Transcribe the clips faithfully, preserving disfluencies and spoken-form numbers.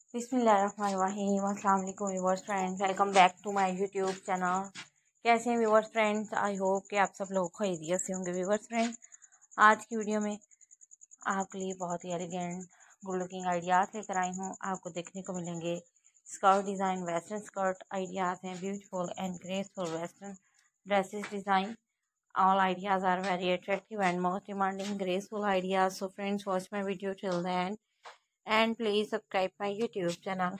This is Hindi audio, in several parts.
बिस्मिल्लाहिर्रहमानिर्रहीम। अस्सलाम वालेकुम viewers friends, welcome back to my YouTube channel. कैसे हैं व्यूअर्स फ्रेंड्स? आई होप कि आप सब लोग खैरियत से होंगे। व्यूअर्स फ्रेंड्स, आज की वीडियो में आपके लिए बहुत ही एलिगेंट गुड लुकिंग आइडियाज़ लेकर आई हूँ। आपको देखने को मिलेंगे skirt design, western skirt ideas हैं, beautiful and graceful western dresses design. All ideas are very attractive and most demanding graceful ideas. So friends, watch my video till the end and please subscribe my YouTube channel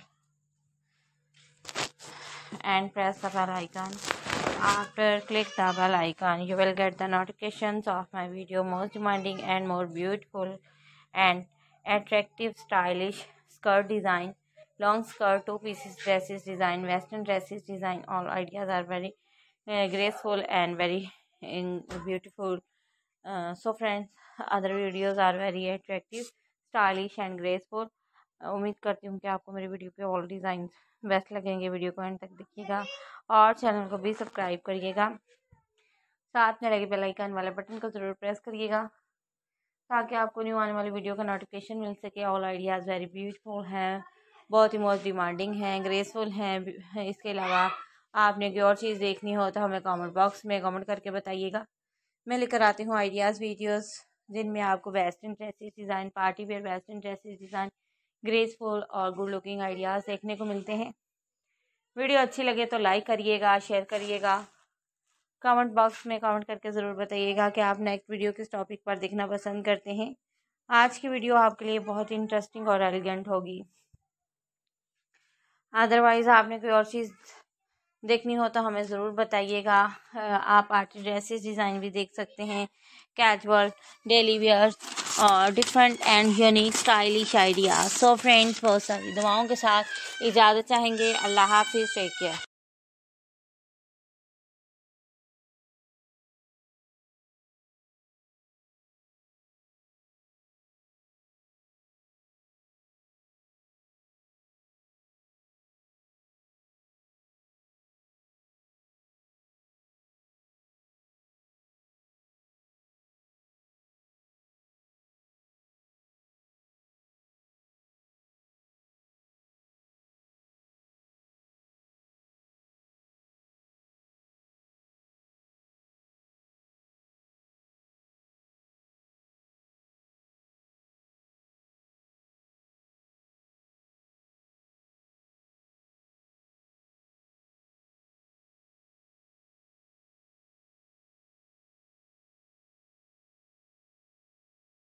and press the bell icon. After click the bell icon, you will get the notifications of my video most demanding and more beautiful and attractive stylish skirt design, long skirt, two pieces dresses design, western dresses design. All ideas are very uh, graceful and very in beautiful. Uh, so friends, other videos are very attractive, stylish and graceful. uh, उम्मीद करती हूँ कि आपको मेरी वीडियो के ऑल डिज़ाइन बेस्ट लगेंगे। वीडियो को एंड तक देखिएगा और चैनल को भी सब्सक्राइब करिएगा। साथ में लगे बेल आइकन वाले बटन को ज़रूर प्रेस करिएगा ताकि आपको न्यू आने वाली वीडियो का नोटिफिकेशन मिल सके। ऑल आइडियाज़ वेरी ब्यूटीफुल हैं, बहुत ही मोस्ट डिमांडिंग हैं, ग्रेसफुल हैं। इसके अलावा आपने कोई और चीज़ देखनी हो तो हमें कमेंट बॉक्स में कमेंट करके बताइएगा। मैं लेकर आती हूँ आइडियाज़ वीडियोस जिनमें आपको western dresses design, party wear western dresses design, graceful और गुड लुकिंग आइडियाज़ देखने को मिलते हैं। वीडियो अच्छी लगे तो लाइक करिएगा, शेयर करिएगा, कमेंट बॉक्स में कमेंट करके ज़रूर बताइएगा कि आप नेक्स्ट वीडियो किस टॉपिक पर देखना पसंद करते हैं। आज की वीडियो आपके लिए बहुत इंटरेस्टिंग और एलिगेंट होगी। अदरवाइज़ आपने कोई और चीज़ देखनी हो तो हमें ज़रूर बताइएगा। आप पार्टी ड्रेसेस डिज़ाइन भी देख सकते हैं, कैजुअल, डेली वेयर और different and unique stylish idea. So friends, बहुत सारी दुआओं के साथ इजाज़त चाहेंगे। अल्लाह हाफिज़, टेक केयर।